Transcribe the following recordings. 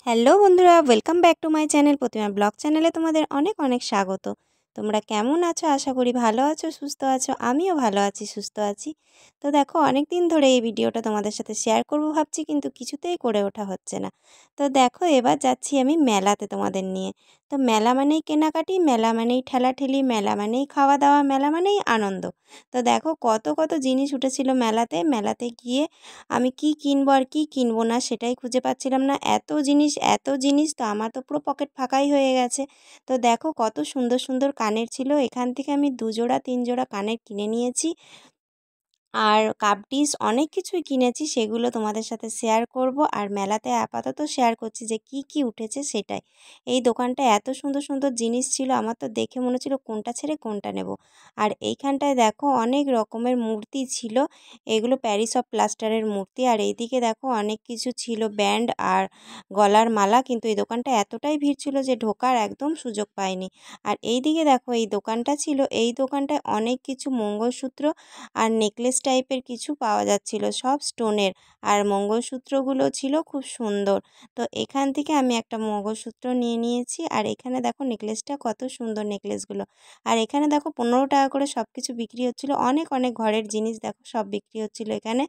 Hello বন্ধুরা, welcome back to my channel Protima blog চ্যানেলে তোমাদের অনেক অনেক স্বাগত। তোমরা কেমন আছো? আশা করি ভালো আছো, সুস্থ আছো। আমিও ভালো আছি, সুস্থ আছি। তো দেখো, অনেক দিন ধরে এই ভিডিওটা তোমাদের সাথে শেয়ার করব ভাবছি, কিন্তু কিছুতেই করে ওঠা হচ্ছে না। তো দেখো, এবার যাচ্ছি আমি মেলাতে তোমাদের নিয়ে। তো মেলা মানেই কেনাকাটি, মেলা মানেই ঠেলাঠেলি, মেলা মানেই খাওয়া দাওয়া, মেলা মানেই আনন্দ। তো দেখো, কত কত জিনিস উঠেছিল মেলাতে। মেলাতে গিয়ে আমি কি কিনবো আর কি কিনবো না সেটাই খুঁজে পাচ্ছিলাম না। এত জিনিস এত জিনিস, তো আমার তো পুরো পকেট ফাঁকাই হয়ে গেছে। তো দেখো, কত সুন্দর সুন্দর কানের ছিল। এখান থেকে আমি 2 জোড়া 3 জোড়া কানের কিনে নিয়েছি। আর কাপ ডিশ অনেক কিছুই কিনেছি, সেগুলো তোমাদের সাথে শেয়ার করব। আর মেলাতে আপাতত শেয়ার করছি যে কি কি উঠেছে সেটাই। এই দোকানটা এত সুন্দর সুন্দর জিনিস ছিল, আমার তো দেখে মনে হচ্ছিল কোনটা ছেড়ে কোনটা নেব। আর এইখানটায় দেখো, অনেক রকমের মূর্তি ছিল। এগুলো প্যারিস অফ প্লাস্টারের মূর্তি। আর এইদিকে দেখো, অনেক কিছু ছিল, ব্যান্ড আর গলার মালা। কিন্তু এই দোকানটা এতটাই ভিড় ছিল যে ঢোকার একদম সুযোগ পাইনি। আর এইদিকে দেখো, এই দোকানটা ছিল, এই দোকানটায় অনেক কিছু মঙ্গলসূত্র আর নেকলেস টাইপের কিছু পাওয়া যাচ্ছিল, সব স্টোনের। আর মঙ্গলসূত্রগুলো ছিল খুব সুন্দর। তো এখান থেকে আমি একটা মঙ্গলসূত্র নিয়ে নিয়েছি। আর এখানে দেখো নেকলেসটা, কত সুন্দর নেকলেসগুলো। আর এখানে দেখো 15 টাকা করে সব কিছু বিক্রি হচ্ছিল। অনেক অনেক ঘরের জিনিস দেখো সব বিক্রি হচ্ছিল এখানে।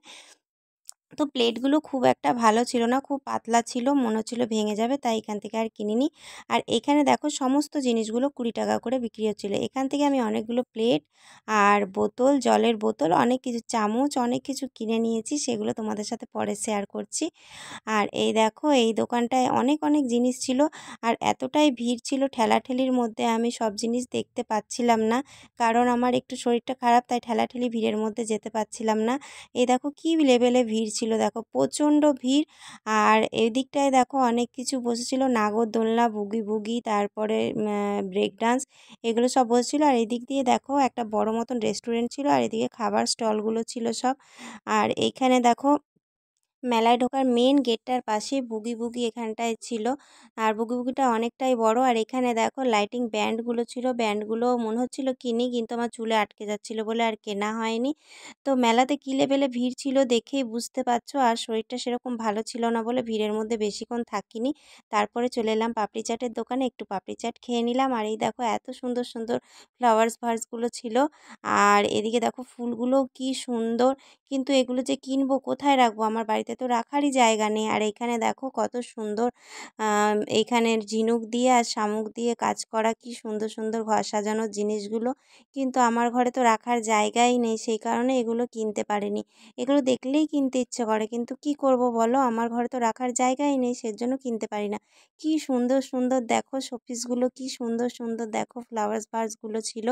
তো প্লেটগুলো খুব একটা ভালো ছিল না, খুব পাতলা ছিল, মনে হচ্ছিল ভেঙে যাবে, তাই এখান থেকে আর কিনিনি। আর এখানে দেখো, সমস্ত জিনিসগুলো 20 টাকা করে বিক্রি হচ্ছিল। এখান থেকে আমি অনেকগুলো প্লেট আর বোতল, জলের বোতল, অনেক কিছু চামচ, অনেক কিছু কিনে নিয়েছি, সেগুলো তোমাদের সাথে পরে শেয়ার করছি। আর এই দেখো, এই দোকানটায় অনেক অনেক জিনিস ছিল। আর এতটাই ভিড় ছিল, ঠেলাঠেলির মধ্যে আমি সব জিনিস দেখতে পাচ্ছিলাম না, কারণ আমার একটু শরীরটা খারাপ, তাই ঠেলাঠেলি ভিড়ের মধ্যে যেতে পাচ্ছিলাম না। এই দেখো কি লেভেলে ভিড় ছিল, দেখো প্রচণ্ড ভিড়। আর এই দিকটায় দেখো অনেক কিছু বসেছিল, নাগরদোলনা, বুগি বুগি, তারপরে ব্রেক ডান্স, এগুলো সব বসেছিল। আর এদিক দিয়ে দেখো একটা বড় মতন রেস্টুরেন্ট ছিল, আর এদিকে খাবার স্টলগুলো ছিল সব। আর এইখানে দেখো, মেলায় ঢোকার মেন গেটটার পাশেই বুগি বুগি এখানটায় ছিল। আর বুগি বুগিটা অনেকটাই বড়। আর এখানে দেখো লাইটিং ব্যান্ডগুলো ছিল, ব্যান্ডগুলো মনে হচ্ছিল কিনি, কিন্তু আমার চুলে আটকে যাচ্ছিল বলে আর কেনা হয়নি। তো মেলাতে কী লেভেলে ভিড় ছিল দেখেই বুঝতে পারছো। আর শরীরটা সেরকম ভালো ছিল না বলে ভিড়ের মধ্যে বেশিক্ষণ থাকিনি। তারপরে চলে এলাম পাপড়ি চাটের দোকানে, একটু পাপড়ি চাট খেয়ে নিলাম। আর এই দেখো, এত সুন্দর সুন্দর ফ্লাওয়ার্স ভাসগুলো ছিল। আর এদিকে দেখো ফুলগুলো কি সুন্দর, কিন্তু এগুলো যে কিনবো, কোথায় রাখবো, আমার বাড়িতে তো রাখারই জায়গা নেই। আর এইখানে দেখো কত সুন্দর এইখানের ঝিনুক দিয়ে আর শামুক দিয়ে কাজ করা কি সুন্দর সুন্দর ঘর সাজানোর জিনিসগুলো, কিন্তু আমার ঘরে তো রাখার জায়গাই নেই, সেই কারণে এগুলো কিনতে পারিনি। এগুলো দেখলেই কিনতে ইচ্ছে করে, কিন্তু কি করব বলো, আমার ঘরে তো রাখার জায়গাই নেই, সেজন্য কিনতে পারি না। কি সুন্দর সুন্দর দেখো শোপিসগুলো, কি সুন্দর সুন্দর দেখো ফ্লাওয়ার্স ভাসগুলো ছিল।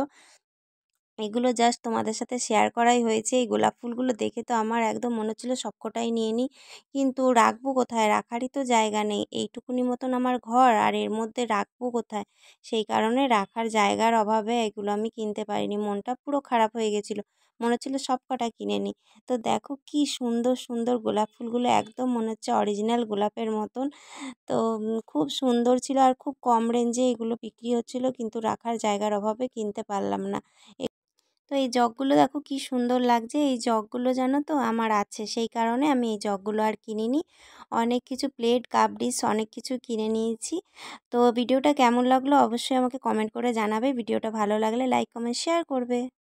এগুলো জাস্ট তোমাদের সাথে শেয়ার করাই হয়েছে। এই গোলাপ ফুলগুলো দেখে তো আমার একদম মনে হচ্ছিল সবকটাই নিয়ে নিই, কিন্তু রাখবো কোথায়, রাখারই তো জায়গা নেই। এইটুকুনি মতন আমার ঘর, আর এর মধ্যে রাখবো কোথায়, সেই কারণে রাখার জায়গার অভাবে এগুলো আমি কিনতে পারিনি। মনটা পুরো খারাপ হয়ে গেছিলো, মনে হচ্ছিলো সবকটা কিনে নিই। তো দেখো কি সুন্দর সুন্দর গোলাপ ফুলগুলো, একদম মনে হচ্ছে অরিজিনাল গোলাপের মতন। তো খুব সুন্দর ছিল, আর খুব কম রেঞ্জে এগুলো বিক্রি হচ্ছিল, কিন্তু রাখার জায়গার অভাবে কিনতে পারলাম না। তো এই জগগুলো দেখো কি সুন্দর লাগছে। এই জগগুলো জানো তো আমার আছে, সেই কারণে আমি এই জগগুলো আর কিনিনি। অনেক কিছু প্লেট, কাপ ডিশ, অনেক কিছু কিনে নিয়েছি। তো ভিডিওটা কেমন লাগলো অবশ্যই আমাকে কমেন্ট করে জানাবে। ভিডিওটা ভালো লাগলে লাইক, কমেন্ট, শেয়ার করবে।